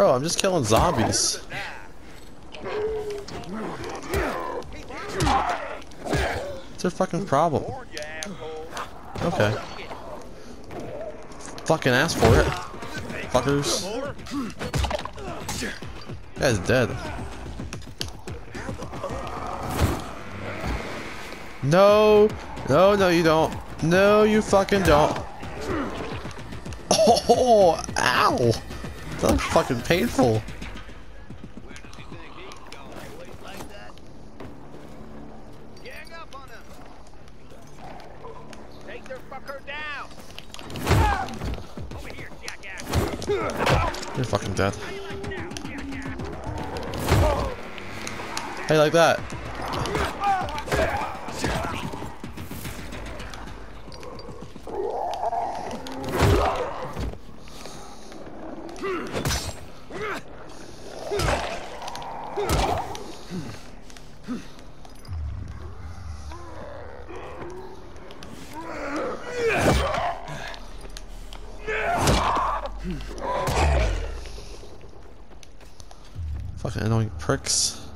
Bro, I'm just killing zombies. What's their fucking problem? Okay. Fucking ask for it. Fuckers. Guy's dead. No! No, no, you don't. No, you fucking don't. Oh, ow! That's fucking painful. You're fucking dead. How you like that? Fucking annoying pricks.